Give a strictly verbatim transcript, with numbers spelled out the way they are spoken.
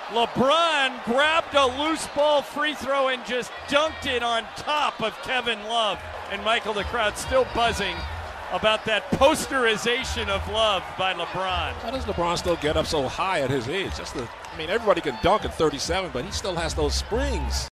LeBron grabbed a loose ball free throw and just dunked it on top of Kevin Love. And Michael, the crowd still buzzing about that posterization of Love by LeBron. How does LeBron still get up so high at his age? That's the, I mean, everybody can dunk at thirty-seven, but he still has those springs.